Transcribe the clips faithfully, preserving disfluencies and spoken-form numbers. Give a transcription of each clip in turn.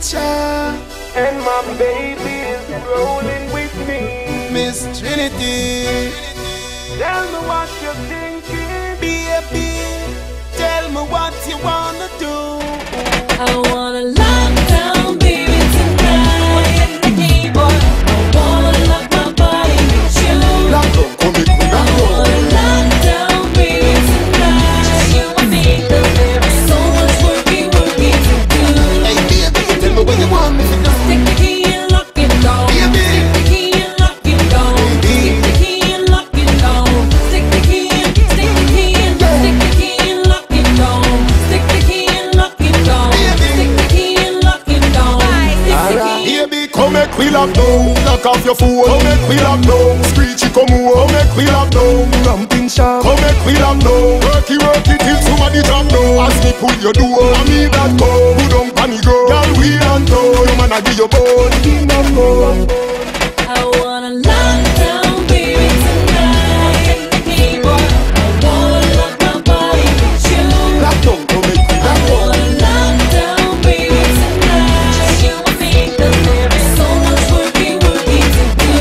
teacher, and my baby is rolling with me. Miss Triniti. Tell me what you're thinking, Baby, tell me what you wanna do. I wanna lock down, baby, tonight. Boy, I wanna lock my body with you. Lock down, come with me, I lock down. wanna lock down, baby, tonight. Just you and me, 'cause there is so much working, working to do. Hey baby, tell me what you want me to do. Stick the key and lock it down. Baby. Stick the key and lock it down. Stick the key and lock it down. Stick the key and, stick the key and, stick the key and lock it down. Stick the key and lock it down. Stick the key and lock it down. Stick the key. Baby, come make we lock down. Lock off your phone. Come make we lock down. Screechy come over. Come make we lock down. Ramping sharp. Come make we lock down. Worky worky till somebody drop down. As me pull your door, I me that go. Who don't panic go? Girl, we on toe. You man I give your bone. Enough go. I wanna lock down, baby, tonight. Boy, I wanna lock my body with you. Lock down, come make we I lock down. wanna lock down, baby, tonight. Just you and me, 'cause there is so much working, working to do.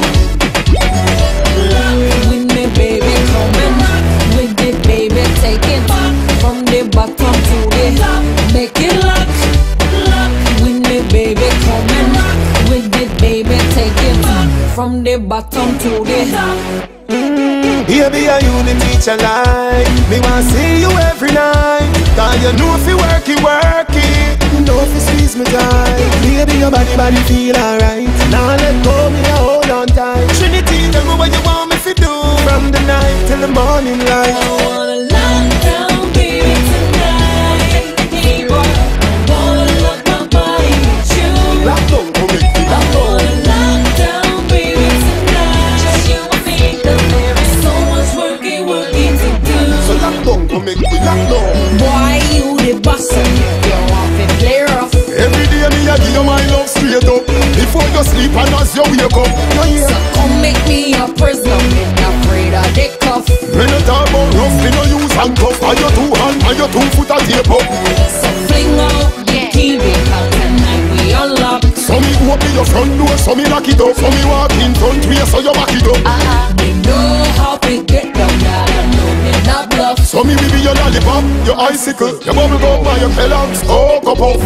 Lock with me, baby, come and rock with it, baby, take it back from the bottom to the top. Make it lock, lock with me, baby, come and rock with it, baby, take it back from the bottom to the top. Baby, are you the teacher line? Me want see you every night. Cause you know if you work it, work it. You know if you squeeze me tight. Baby, your body, body feel alright. Now let go, me a hold on tight. Trinity, tell me what you want me to do. From the night till the morning light. I wanna lock down, baby, tonight. Hey boy, I wanna lock my body with you. Lock down, come make me I lock down. wanna lock down, baby, tonight. Just you and me, 'cause there is so much working, working to do. So lock down, come make me lock down. Boy, you the boss and you want to play rough. Every day me a give you my love straight up. Before you sleep and as you wake up. You hear? So come make me a prisoner, me not afraid of the cuff. When you talk about rough, me no use handcuff. Are you two hand, are you two foot a tape up? So fling out the key because tonight we unlock. So me open your front door, so me lock it up. So me walk in front way, so you back it up. Uh-huh. Me know how to get down, that I know me not bluff. So me will be your lollipop, your icicle, your bubble gum, and your Kellogg's, oh, cup of.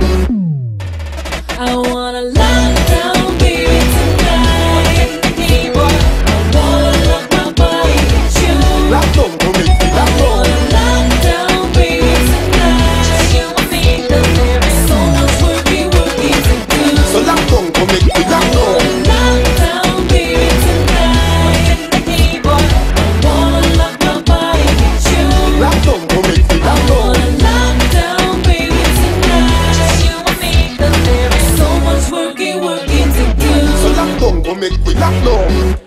I wanna lock down, baby, tonight. Hey boy, I wanna lock my body with you. Lock down, come make me I lock down. wanna lock down, baby, tonight. Just you and me, 'cause there is so much working, working to do. So lock down, come make me lock down. Lock down, baby, tonight. Hey boy, I wanna lock my body with you. Lock down, come make me I lock down. wanna lock down, baby, tonight. Just you and me, 'cause there is so much working, working to do. So lock down, come make me lock down.